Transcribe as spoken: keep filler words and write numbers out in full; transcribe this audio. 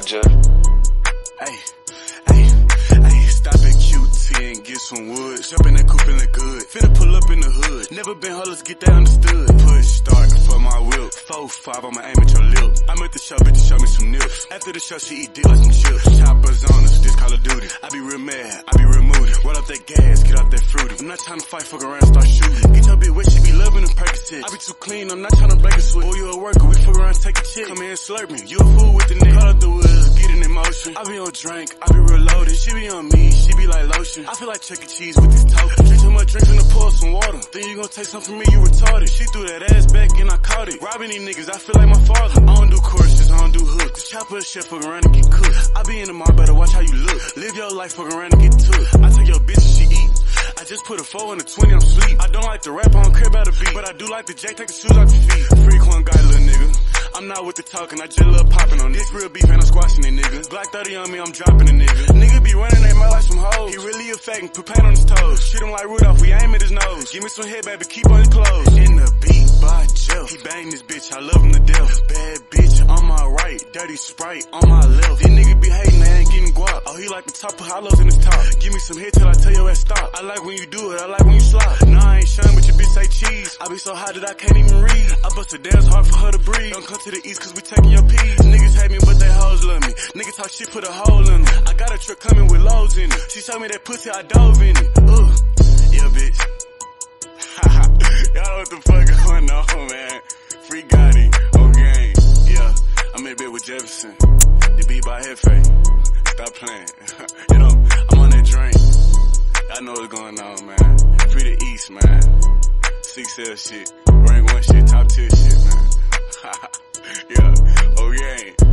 Jeff. Hey, hey, hey, stop at Q T and get some wood. Jump in that coupe and look good. Finna pull up in the hood. Never been hard, let's get that understood. Push start for my whip. four five, I'ma aim at your lip. I'm at the shop, bitch, show me some nips. After the show, she eat dick like some chips. Choppers on us, this Call of Duty. I be real mad, I be real moody. Roll up that gas, get off that fruity. I'm not trying to fight, fuck around, start shooting. Get your bitch wet, she be loving them Percocets. I be too clean, I'm not trying to break a sweat. Oh, you a worker, we fuck around, take a chick. Come here and slurp me, you a fool with the nigga. Call up the wheels, get in motion. I be on drink, I be real loaded. She be on me, she be like lotion. I feel like Chuck E. Cheese with this token. Drink too much drink, finna pour some water. Then you gon' take something from me, you retarded. She threw that ass back and I caught it. Robbing these niggas, I feel like my father. I don't do courses, I don't do hooks. This chopper shit, fuck around and get cooked. I be in the mall, better watch how you look. Live your life, fuck around and get took. I take your bitch and she eat. I just put a four in a twenty, I'm sleep. I don't like the rap, I don't care about the beat. But I do like the J, take the shoes off your feet. Freak one guy, little nigga. I'm not with the talking, I just love popping on this. Real beef and I'm squashing it, nigga. Glock thirty on me, I'm dropping a nigga. Nigga be running they mouth like some hoes. He really a fake and put paint on his toes. Shoot him like Rudolph, we aim at his nose. Give me some head, baby, keep on his clothes. In the beat by Jeff. He bang this bitch, I love him to death. Bad bitch on my right, dirty Sprite on my left. These niggas be hating, they ain't getting guap. Oh, he like the top, put hollows in his top. Give me some head till I tell your ass stop. I like when you do it, I like when you slide. Nah, I ain't shun, but your bitch say cheese. I be so hot that I can't even read. I bust a dance hard for her to breathe. Don't come to the east cause we taking your peas. Niggas hate me, but they hoes love me. Niggas talk shit, put a hole in it. I got a truck coming with loads in it. She showed me that pussy, I dove in it. Ugh, yeah, bitch. Y'all know what the fuck going on, man. Free Gotti, okay. Yeah, I'm in a bit with Jefferson. The beat by Hefe. Stop playing. You know, I'm on that drink. Y'all know what's going on, man. Free the East, man. six L shit. Rank one shit, top tier shit, man. Yeah, oh yeah.